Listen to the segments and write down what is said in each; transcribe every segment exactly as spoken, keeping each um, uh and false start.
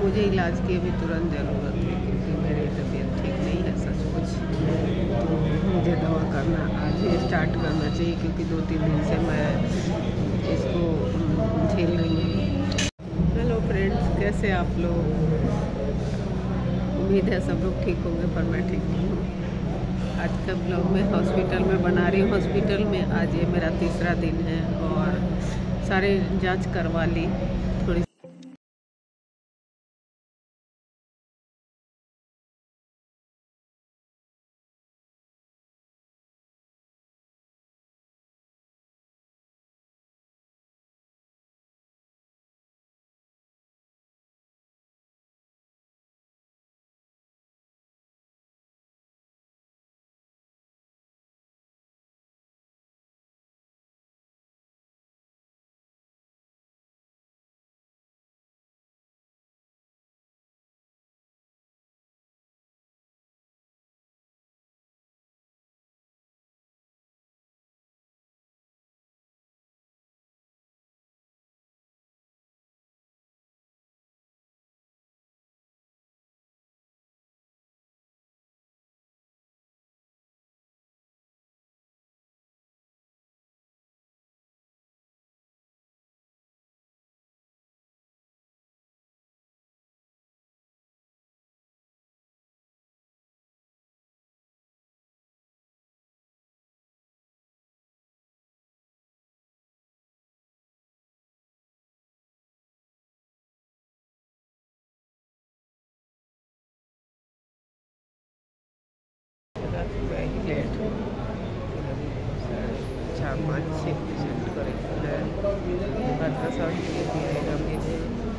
मुझे इलाज की अभी तुरंत ज़रूरत है, क्योंकि मेरी तबीयत ठीक नहीं है सचमुच। तो मुझे दवा करना आज ही स्टार्ट करना चाहिए, क्योंकि दो तीन दिन से मैं इसको झेल रही हूँ। हेलो फ्रेंड्स, कैसे आप लोग? उम्मीद है सब लोग ठीक होंगे, पर मैं ठीक नहीं हूँ। आज का ब्लॉग में हॉस्पिटल में बना रही हूँ। हॉस्पिटल में आज ये मेरा तीसरा दिन है और सारे जांच करवा ली थोड़ी। लेट चार पाँच छः पेशेंट करेक्ट है। अल्ट्रासाउंड के लिए दिएगा मुझे।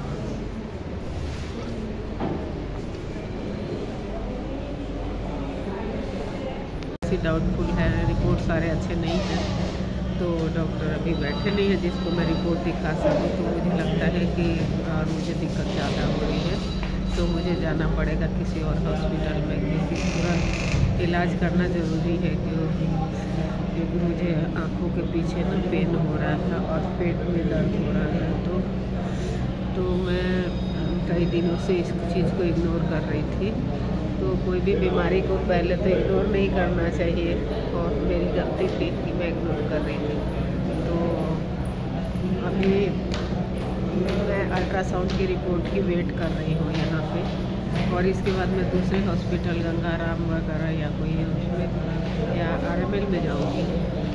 डाउटफुल है, रिपोर्ट सारे अच्छे नहीं हैं, तो डॉक्टर अभी बैठे नहीं है जिसको मैं रिपोर्ट दिखा सकूँ। तो मुझे लगता है कि और मुझे दिक्कत ज़्यादा हो रही है, तो मुझे जाना पड़ेगा किसी और हॉस्पिटल में, क्योंकि तुरंत इलाज करना ज़रूरी है। क्योंकि क्योंकि मुझे आँखों के पीछे ना पेन हो रहा है और पेट में दर्द हो रहा है। तो तो मैं कई दिनों से इस चीज़ को इग्नोर कर रही थी। तो कोई भी बीमारी को पहले तो इग्नोर नहीं करना चाहिए, और मेरी गलती थी कि मैं इग्नोर कर रही थी। तो अभी मैं अल्ट्रासाउंड की रिपोर्ट की वेट कर रही हूँ यहाँ पे, और इसके बाद मैं दूसरे हॉस्पिटल गंगाराम वगैरह या कोई उसमें या आर एम एल में जाऊँगी।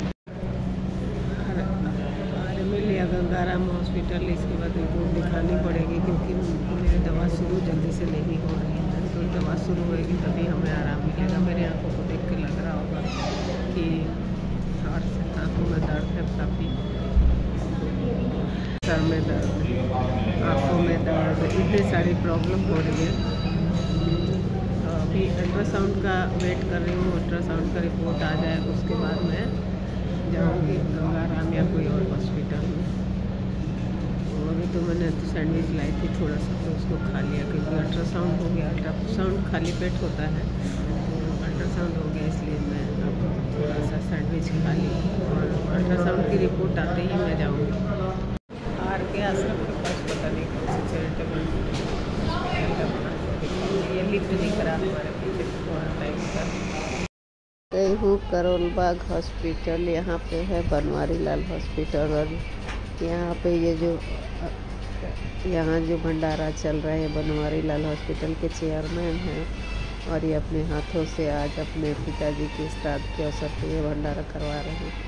आर एम एल या गंगाराम हॉस्पिटल, इसके बाद रिपोर्ट दिखानी पड़ेगी, क्योंकि मेरी दवा शुरू जल्दी से नहीं हो रही है। तो दवा शुरू होएगी तभी हमें आराम मिलेगा। मेरी आंखों को देख के लग रहा होगा कि और आंखों में दर्द है काफ़ी, सर में दर्द, आंखों में दर्द, इतनी सारी प्रॉब्लम हो रही है। तो अभी अल्ट्रासाउंड का वेट कर रही हूँ। अल्ट्रासाउंड का रिपोर्ट आ जाए उसके बाद मैं जाऊँगी गंगाराम या कोई और हॉस्पिटल में। अभी तो मैंने तो सैंडविच लाई थी थोड़ा सा, तो उसको खा लिया, क्योंकि अल्ट्रासाउंड हो गया। अल्ट्रासाउंड खाली पेट होता है, तो अल्ट्रासाउंड हो गया, इसलिए मैं अब थोड़ा सा सैंडविच खा ली, और अल्ट्रासाउंड की रिपोर्ट आते ही मैं जाऊँगी। आर के आश्रम के पास पता नहीं कौन सी चैरिटेबल ये लिफ्ट दिख रहा हमारे पीछे टाइम का। गई हूँ करोल बाग हॉस्पिटल, यहाँ पे है बनवारी लाल हॉस्पिटल, और यहाँ पे ये जो यहाँ जो भंडारा चल रहा है बनवारी लाल हॉस्पिटल के चेयरमैन हैं, और ये अपने हाथों से आज अपने पिताजी के श्राद्ध के अवसर पर ये भंडारा करवा रहे हैं।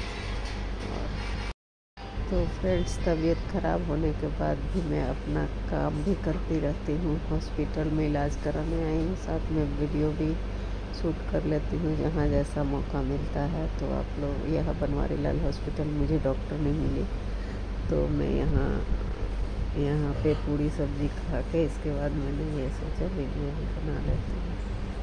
तो फ्रेंड्स, तबीयत ख़राब होने के बाद भी मैं अपना काम भी करती रहती हूँ। हॉस्पिटल में इलाज कराने आई हूँ, साथ में वीडियो भी शूट कर लेती हूँ जहाँ जैसा मौका मिलता है। तो आप लोग, यह बनवारी लाल हॉस्पिटल, मुझे डॉक्टर नहीं मिले, तो मैं यहाँ यहाँ पे पूरी सब्जी खा के इसके बाद मैंने ये सोचा वीडियो भी बना लेती हूँ।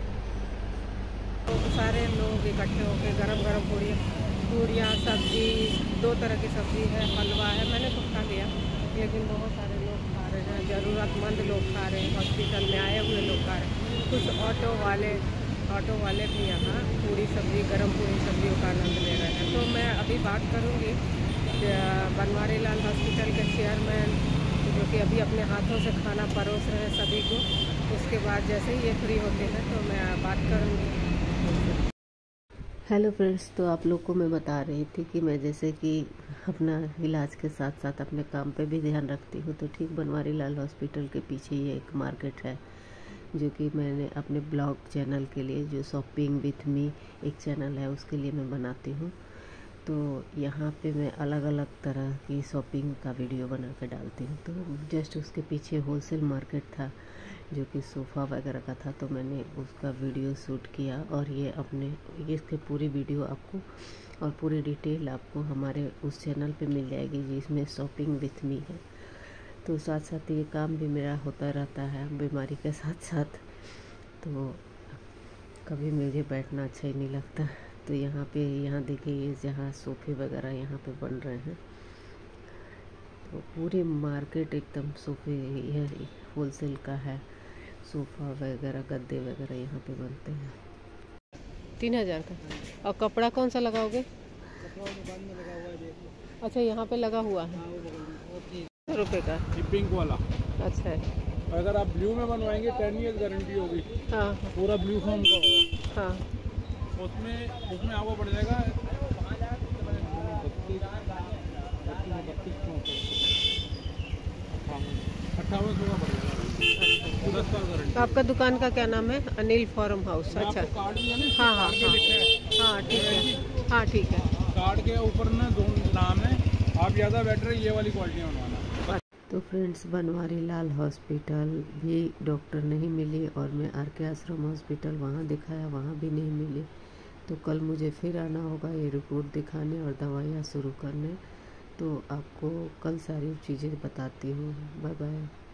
तो सारे लोग इकट्ठे होकर गरम गरम पूड़ियाँ पूड़ियाँ सब्जी, दो तरह की सब्जी है, हलवा है, मैंने तो खा लिया, लेकिन बहुत सारे लोग खा रहे हैं, ज़रूरतमंद लोग खा रहे हैं, हॉस्पिटल में आए हुए लोग खा रहे हैं। कुछ ऑटो वाले ऑटो वाले भी यहाँ पूरी सब्जी, गरम पूरी सब्जियों का आनंद ले रहे हैं। तो मैं अभी बात करूँगी बनवारी लाल हॉस्पिटल के चेयरमैन जो कि अभी अपने हाथों से खाना परोस रहे हैं सभी को। उसके बाद जैसे ही ये फ्री होते हैं तो मैं बात करूँगी। हेलो फ्रेंड्स, तो आप लोग को मैं बता रही थी कि मैं जैसे कि अपना इलाज के साथ साथ अपने काम पे भी ध्यान रखती हूँ। तो ठीक बनवारी लाल हॉस्पिटल के पीछे ये एक मार्केट है जो कि मैंने अपने ब्लॉग चैनल के लिए, जो शॉपिंग विथ मी एक चैनल है, उसके लिए मैं बनाती हूँ। तो यहाँ पे मैं अलग अलग तरह की शॉपिंग का वीडियो बना के डालती हूँ। तो जस्ट उसके पीछे होलसेल मार्केट था जो कि सोफ़ा वगैरह का था, तो मैंने उसका वीडियो शूट किया और ये अपने इसके पूरी वीडियो आपको और पूरी डिटेल आपको हमारे उस चैनल पे मिल जाएगी जिसमें शॉपिंग विथ मी है। तो साथ साथ ये काम भी मेरा होता रहता है बीमारी के साथ साथ, तो कभी मुझे बैठना अच्छा ही नहीं लगता। तो यहाँ पे यहाँ देखिए, ये जहाँ सोफ़े वगैरह यहाँ पे बन रहे हैं, तो पूरी मार्केट एकदम सोफ़े यह होलसेल का है। सोफ़ा वगैरह गद्दे वगैरह यहाँ पे बनते हैं। तीन हज़ार का। और कपड़ा कौन सा लगाओगे? अच्छा, यहाँ पे लगा हुआ है सौ रुपये का, पिंक वाला। अच्छा है। अगर आप ब्लू में बनवाएंगे टेन ईयर गारंटी होगी। हाँ पूरा ब्लू फॉर्म का होगा। हाँ, उसमें उसमें आपको पड़ जाएगा अट्ठावन सौ का पड़ जाएगा, दस साल गारंटी। आपका दुकान का क्या नाम है? Anil farm house. अच्छा, कार्ड भी है ना, हाँ हाँ कार्ड पे लिखा है। हाँ, ठीक है, हाँ ठीक है। कार्ड के ऊपर ना दो नाम है, आप ज़्यादा बेटर ये वाली क्वालिटी बनवाना। तो फ्रेंड्स, बनवारी लाल हॉस्पिटल भी डॉक्टर नहीं मिले और मैं आर के आश्रम हॉस्पिटल वहाँ दिखाया, वहाँ भी नहीं मिले। तो कल मुझे फिर आना होगा ये रिपोर्ट दिखाने और दवाइयाँ शुरू करने। तो आपको कल सारी चीज़ें बताती हूँ। Bye bye.